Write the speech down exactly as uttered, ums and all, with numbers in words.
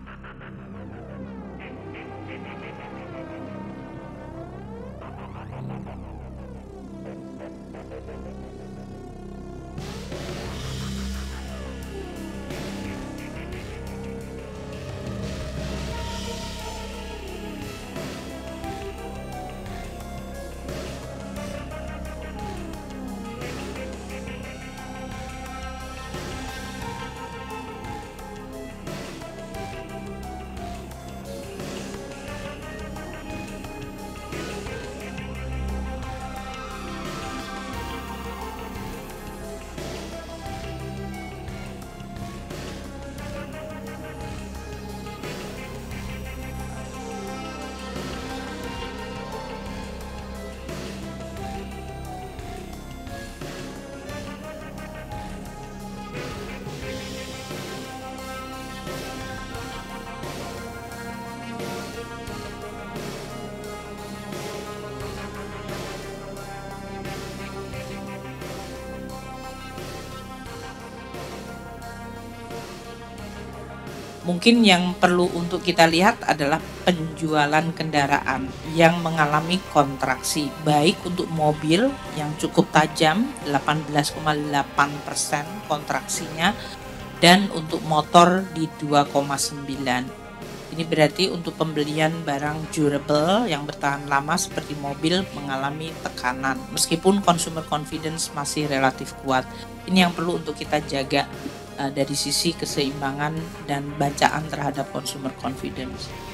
Mungkin yang perlu untuk kita lihat adalah penjualan kendaraan yang mengalami kontraksi, baik untuk mobil yang cukup tajam delapan belas koma delapan persen kontraksinya, dan untuk motor di dua koma sembilan. Ini berarti untuk pembelian barang durable yang bertahan lama seperti mobil mengalami tekanan, meskipun consumer confidence masih relatif kuat. Ini yang perlu untuk kita jaga uh, dari sisi keseimbangan dan bacaan terhadap consumer confidence.